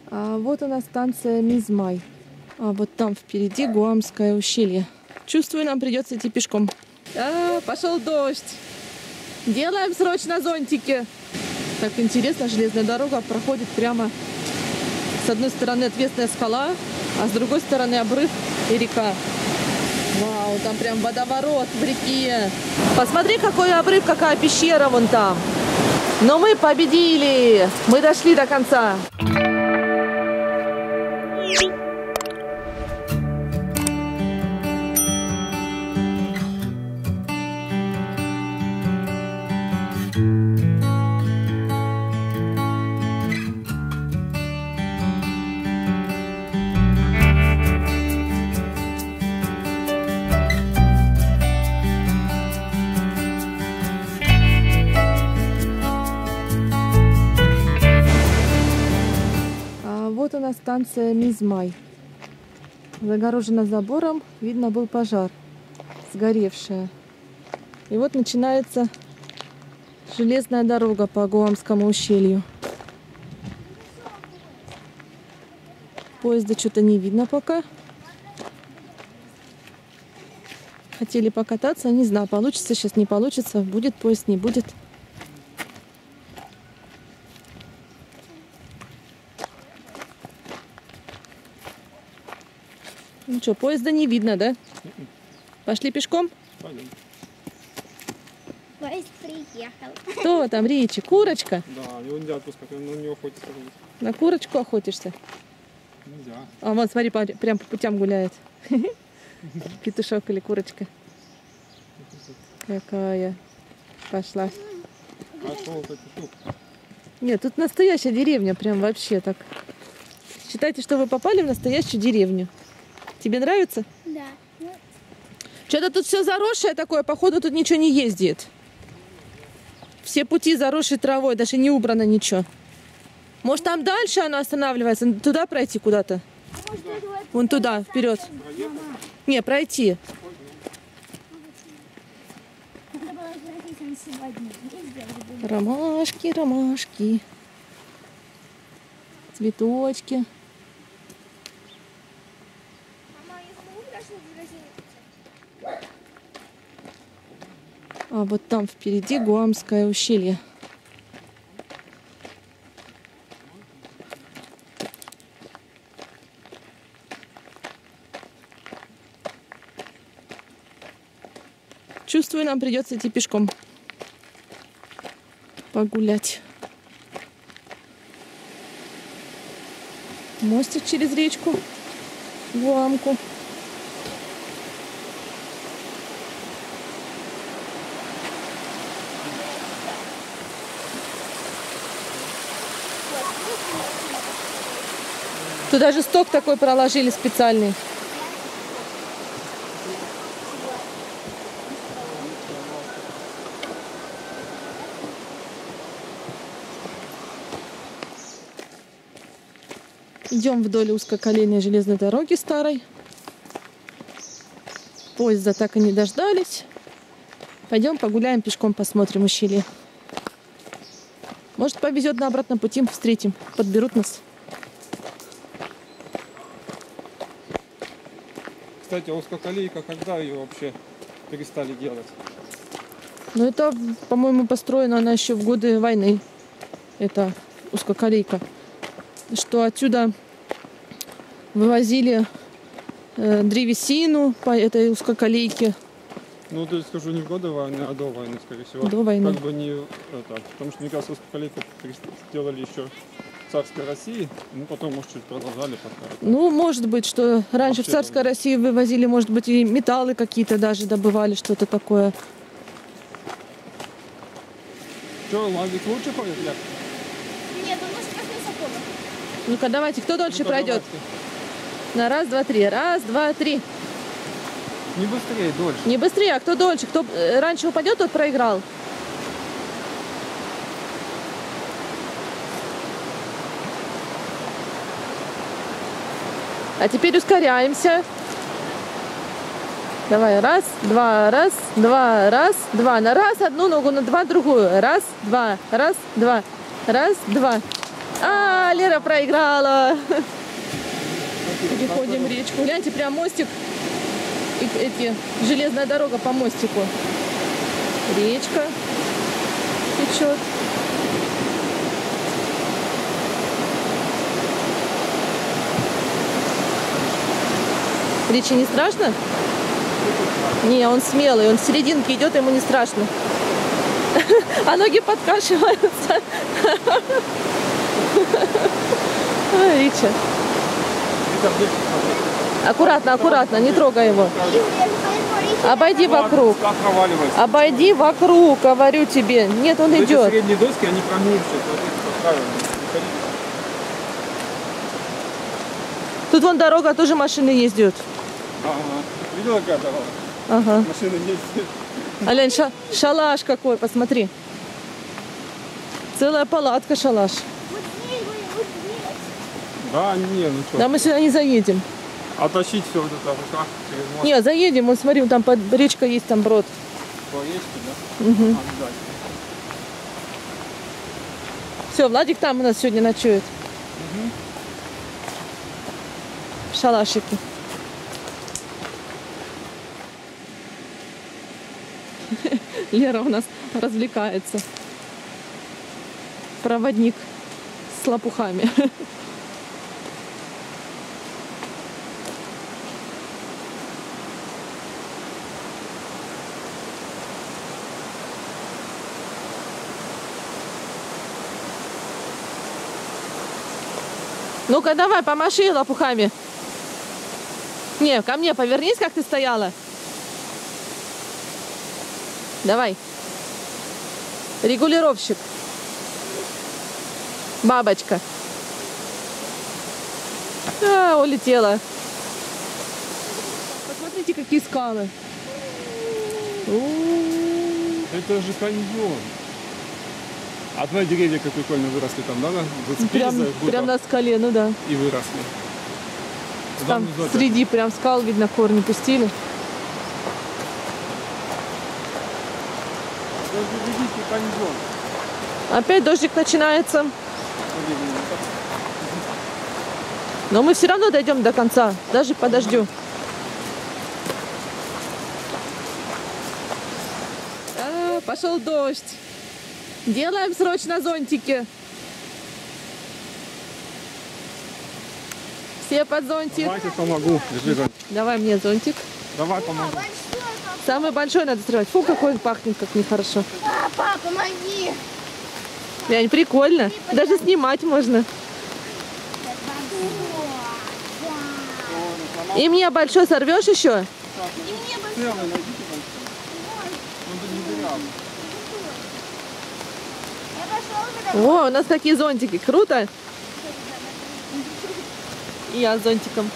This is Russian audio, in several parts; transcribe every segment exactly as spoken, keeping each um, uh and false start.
А вот у нас станция Мизмай. А вот там впереди Гуамское ущелье. Чувствую, нам придется идти пешком. А, пошел дождь. Делаем срочно зонтики. Так интересно, железная дорога проходит прямо. С одной стороны отвесная скала, а с другой стороны обрыв и река. Вау, там прям водоворот в реке. Посмотри, какой обрыв, какая пещера вон там. Но мы победили. Мы дошли до конца. Вот у нас станция Мизмай. Загорожена забором, видно, был пожар, сгоревшая. И вот начинается железная дорога по Гуамскому ущелью. Поезда что-то не видно пока. Хотели покататься, не знаю, получится сейчас, не получится, будет поезд, не будет. Ну что, поезда не видно, да? Пошли пешком? Пойдем. Поезд приехал. Кто там, Ричи? Курочка? Да, его нельзя отпускать, он на нее охотится. На курочку охотишься? Нельзя. А вот, смотри, прям по путям гуляет. Петушок или курочка. Какая. Пошла. Пошел петушок. Нет, тут настоящая деревня, прям вообще так. Считайте, что вы попали в настоящую деревню. Тебе нравится? Да. Что-то тут все заросшее такое, походу тут ничего не ездит. Все пути заросшие травой, даже не убрано ничего. Может, там дальше оно останавливается? Туда пройти куда-то? Вон туда, вперед. Не, пройти. Ромашки, ромашки. Цветочки. А вот там впереди Гуамское ущелье. Чувствую, нам придется идти пешком. Погулять. Мостик через речку. Гуамку. Тут даже сток такой проложили специальный. Идем вдоль узкоколейной железной дороги старой. Поезда так и не дождались. Пойдем погуляем пешком, посмотрим ущелье. Может, повезет на обратном пути, встретим, подберут нас. Кстати, узкоколейка, когда ее вообще перестали делать? Ну, это, по-моему, построена она еще в годы войны. Это узкоколейка. Что отсюда вывозили э, древесину по этой узкоколейке. Ну, то есть, скажу, не в годы войны, а до войны, скорее всего. До войны. Как бы не это. Потому что, мне кажется, узкоколейку сделали еще в царской России. Ну, потом, может, чуть продолжали пока. Ну, может быть, что раньше Вообще в царской там... России вывозили, может быть, и металлы какие-то даже добывали, что-то такое. Что, лазить лучше ходит, Як? Нет, он может просто высоко. Ну-ка, давайте, кто дольше Ну-ка, пройдет? давайте. На раз, два, три. Раз, два, три. Не быстрее, дольше. Не быстрее, а кто дольше? Кто э, раньше упадет, тот проиграл. А теперь ускоряемся. Давай, раз, два, раз, два, раз, два. На раз одну ногу, на два другую. Раз, два, раз, два, раз, два. А, Валера проиграла. Переходим в речку. Гляньте, прям мостик. И эти, железная дорога по мостику. Речка течет. Речи не страшно? Не, он смелый, он в серединке идет, ему не страшно. А ноги подкашиваются. Рича. Аккуратно, аккуратно, не трогай его. Обойди вокруг. Обойди вокруг, говорю тебе. Нет, он идет. Средние доски, они промерзшие. Тут вон дорога, тоже машины ездят. Ага. Видела, какая дорога? Ага. Машины ездят. Ален, ша шалаш какой, посмотри. Целая палатка шалаш. Да, не, ну что. Да мы сюда не заедем. А тащить все вот это в руках через мост Нет, заедем, вот смотри, там под речка есть, там брод. по речке, да? Угу. Обязательно. Все, Владик там у нас сегодня ночует. Угу. В шалашике. Лера у нас развлекается. Проводник с лопухами. Ну-ка, давай, помаши лопухами. Не, ко мне повернись, как ты стояла. Давай. Регулировщик. Бабочка. А, улетела. Посмотрите, какие скалы. У-у-у. Это же каньон. А твои деревья как прикольно выросли там, да? Зацепились Прям, за их будто прям на скале, ну да. и выросли. Там среди прям скал, видно, корни пустили. Даже видите каньон. Опять дождик начинается. Но мы все равно дойдем до конца, даже по дождю. А, пошел дождь. Делаем срочно зонтики. Все под зонтик. Давайте помогу. Держи зонтик. Давай мне зонтик. Давай помогу. Самый большой надо срывать. Фу, какой он пахнет, как нехорошо. Папа, помоги! Глянь, прикольно. Даже снимать можно. И мне большой сорвешь еще? Целый найдите там. Он тут не дырявый. О, у нас такие зонтики. Круто. И я с зонтиком.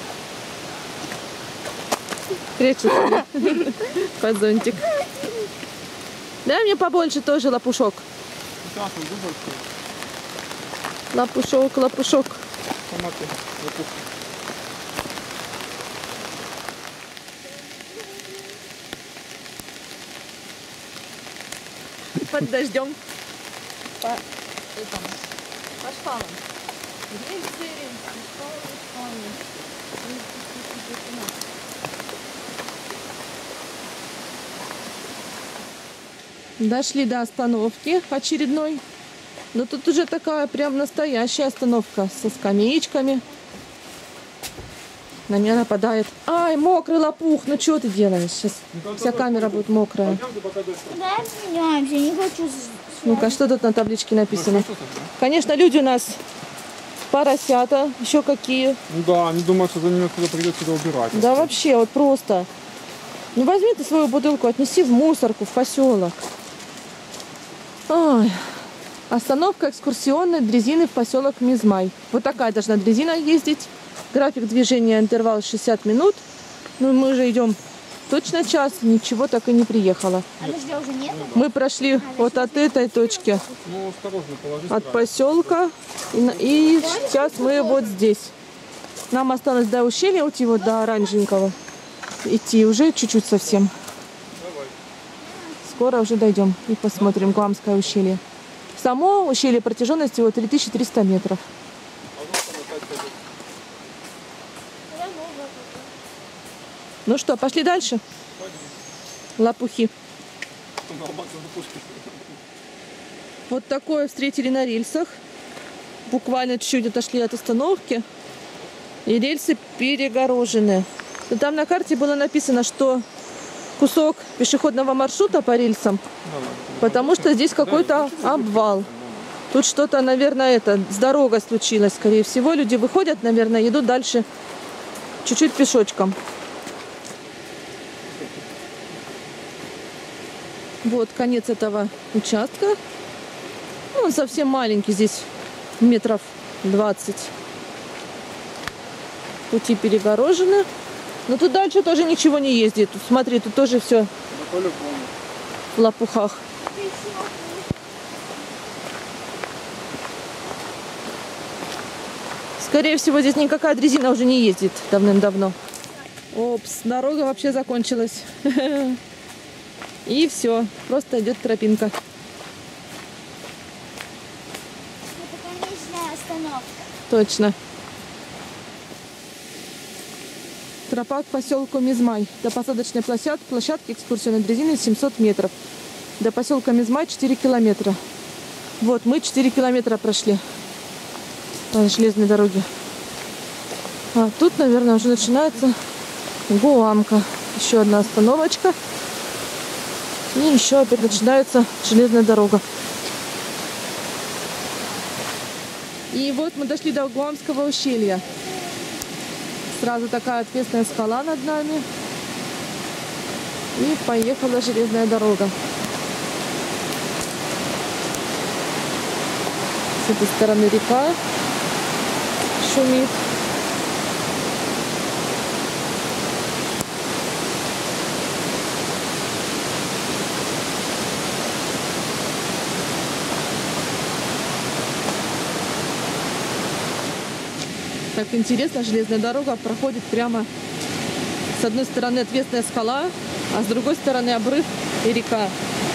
Прячу под зонтик. Дай мне побольше тоже лопушок. Сейчас он выбрался. Лопушок, лопушок. Помогу. Лопушок. Под дождем. По этому. По шпалам. Рельсы, рельсы, шпалы, шпалы. Дошли до остановки очередной. Но тут уже такая прям настоящая остановка со скамеечками. На меня нападает. Ай, мокрый лопух. Ну что ты делаешь? Сейчас вся камера будет мокрая. Пойдемте пока дождь. Давай меняемся, не хочу. Ну-ка, что тут на табличке написано? Конечно, люди у нас поросята, еще какие. Ну да, они думают, что за ними кто-то придет сюда убирать. Да вообще, вот просто. Ну возьми ты свою бутылку, отнеси в мусорку, в поселок. Ой. Остановка экскурсионной дрезины в поселок Мизмай. Вот такая должна дрезина ездить. График движения, интервал шестьдесят минут. Ну мы уже идем точно час, ничего так и не приехало. А дождя уже нет? Мы прошли вот от этой точки, Ну, осторожно, положи от сюда. поселка. И, на- и сейчас мы вот здесь. Нам осталось до ущелья уйти, вот до оранжевенького. Идти уже чуть-чуть совсем. Давай. Скоро уже дойдем и посмотрим Гуамское ущелье. Само ущелье протяженностью вот три тысячи триста метров. опять ходить. Ну что, пошли дальше? Лопухи. Вот такое встретили на рельсах. Буквально чуть-чуть отошли от остановки. И рельсы перегорожены. Но там на карте было написано, что кусок пешеходного маршрута по рельсам, потому что здесь какой-то обвал. Тут что-то, наверное, это, с дорогой случилось, скорее всего. Люди выходят, наверное, идут дальше чуть-чуть пешочком. Вот конец этого участка. Ну, он совсем маленький, здесь метров двадцать. Пути перегорожены. Но тут дальше тоже ничего не ездит. Тут, смотри, тут тоже все в лопухах. Скорее всего, здесь никакая дрезина уже не ездит давным-давно. Опс, дорога вообще закончилась. И все, просто идет тропинка. Это конечная остановка. Точно. Тропа к поселку Мизмай. До посадочной площадки, площадки экскурсионной дрезины семьсот метров. До поселка Мизмай четыре километра. Вот, мы четыре километра прошли по железной дороге. А тут, наверное, уже начинается Гуамка. Еще одна остановочка. И еще опять начинается железная дорога. И вот мы дошли до Гуамского ущелья. Сразу такая отвесная скала над нами. И поехала железная дорога. С этой стороны река шумит. Так интересно, железная дорога проходит прямо с одной стороны отвесная скала, а с другой стороны обрыв и река.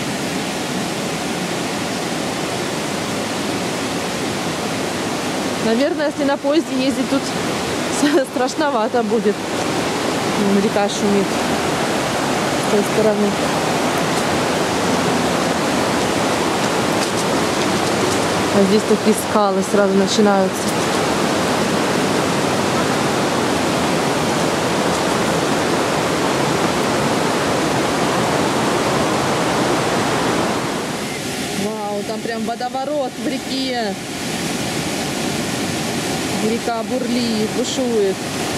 Наверное, если на поезде ездить, тут страшновато будет. Река шумит с той стороны. А здесь такие скалы сразу начинаются. Там прям водоворот в реке. Река бурлит, бушует.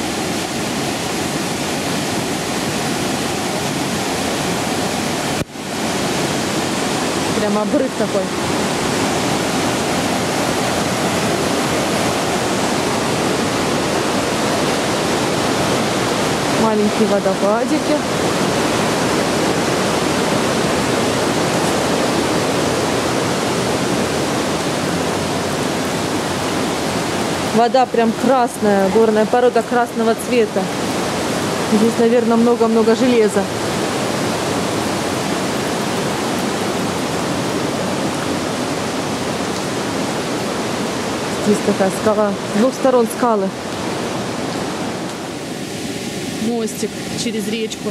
Прям обрыв такой. Маленькие водопадики. Вода прям красная, горная порода красного цвета. Здесь, наверное, много-много железа. Здесь такая скала. С двух сторон скалы. Мостик через речку.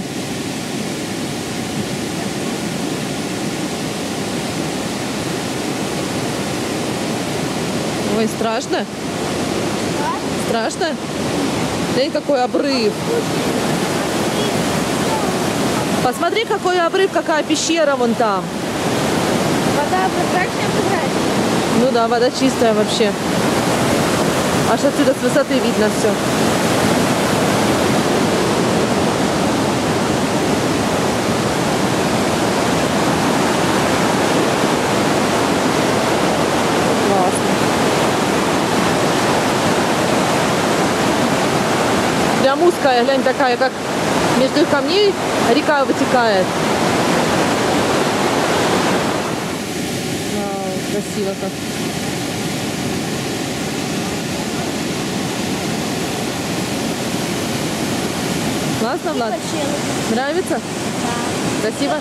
Ой, страшно? Страшно? Смотри, какой обрыв. Посмотри, какой обрыв, какая пещера вон там. Вода прозрачная, прозрачная. Ну да, вода чистая вообще. Аж отсюда с высоты видно все. Прям узкая, глянь, такая, как между камней река вытекает. Вау, красиво как. Классно, Влад? Нравится? Да. Красиво?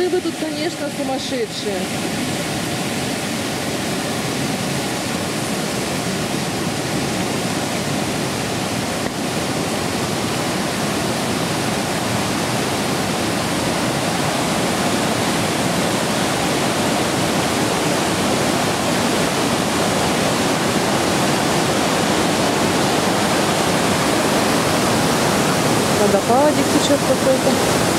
рыбы тут, конечно, сумасшедшие. Водопадик течет какой-то.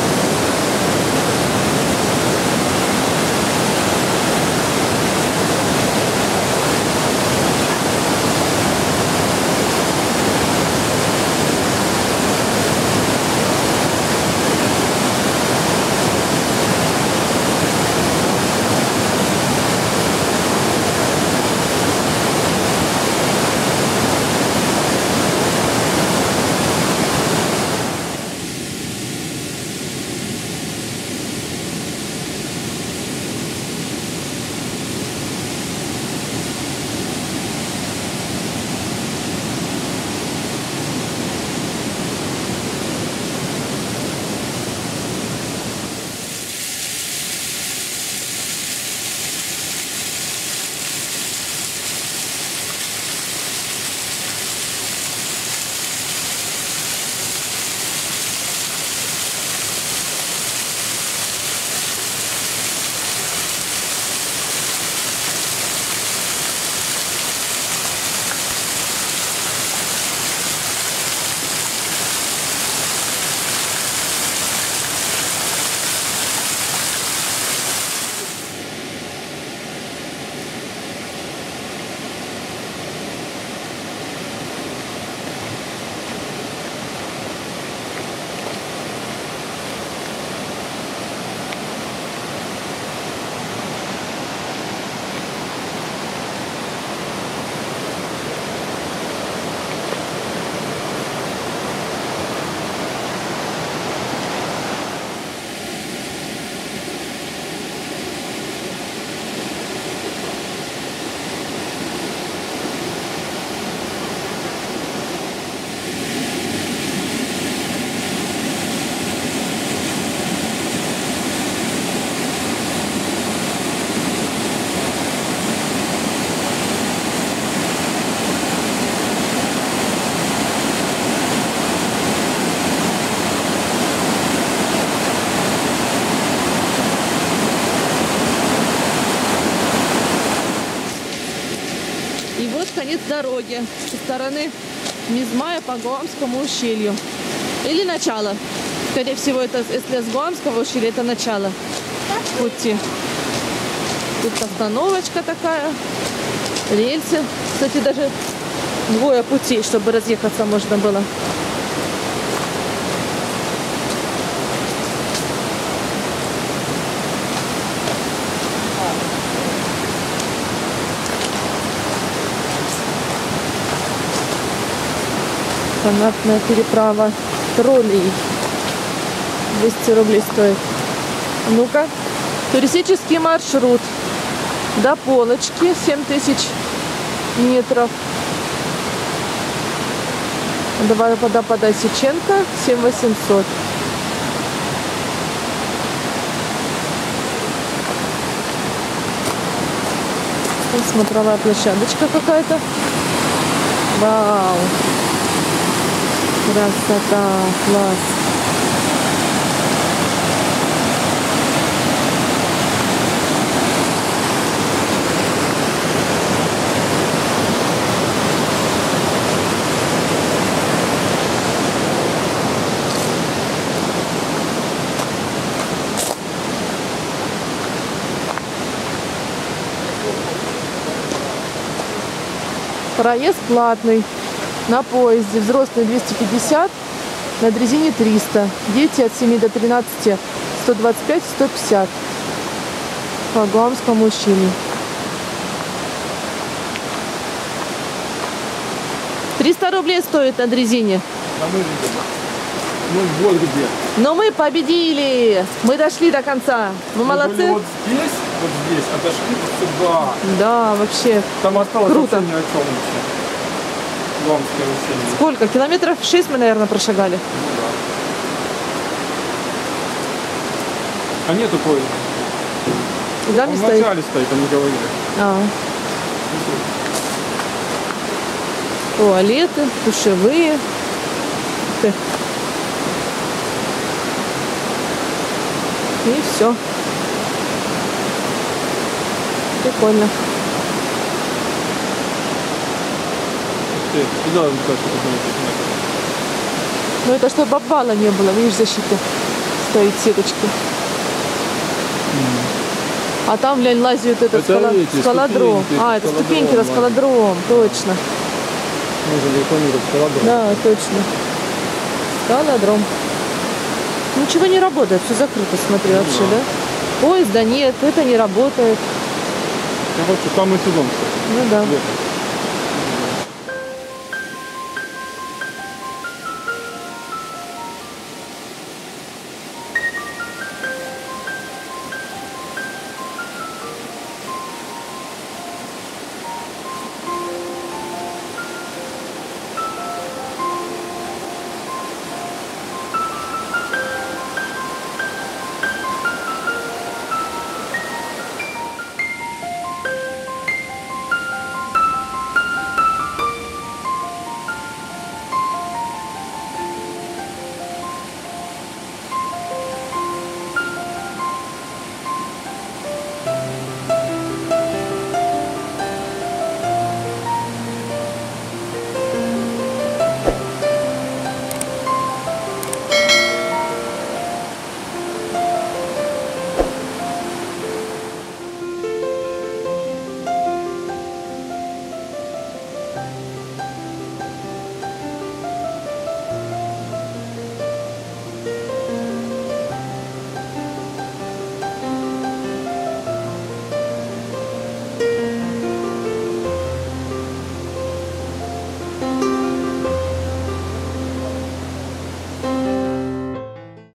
Конец дороги со стороны Мизмая по Гуамскому ущелью. Или начало. Скорее всего, это, если с Гуамского ущелья, это начало пути. Тут остановочка такая, рельсы. Кстати, даже двое путей, чтобы разъехаться можно было. Канатная переправа троллей. двести рублей стоит. Ну-ка. Туристический маршрут. До Полочки семь тысяч метров. До водопада Осеченко семь тысяч восемьсот. Смотровая площадочка какая-то. Вау! Красота, класс. Проезд платный. На поезде взрослые двести пятьдесят, на дрезине триста. Дети от семи до тринадцати сто двадцать пять — сто пятьдесят. По Гуамскому ущелью. триста рублей стоит на дрезине. А мы видим. Ну вот где. Но мы победили. Мы дошли до конца. Мы, мы молодцы. Были вот здесь, вот здесь, а дошли вот сюда. Да, вообще. Там осталось круто. Вообще ни о чем вообще. Гуамское ущелье. Сколько? Километров шесть мы, наверное, прошагали. Ну, да. А нету поезда. Куда Он не в стоит? начале стоит, они говорили. А. Туалеты, душевые. Ты. И все. Прикольно. Ты туда вот так вот посмотрите. Ну это чтобы обвала не было, видишь, защита стоит сеточка. А там, глянь, лазит этот Это скала... эти, скалодром. ступеньки, А, это скалодром, ступеньки, да. раскалодром, точно. Можно рекламировать скалодром. Да, точно. Скалодром. Ничего не работает, все закрыто, смотри, Ну вообще, да. да? Поезда нет, это не работает. Короче, самый сезон, кстати. Ну да. Лето.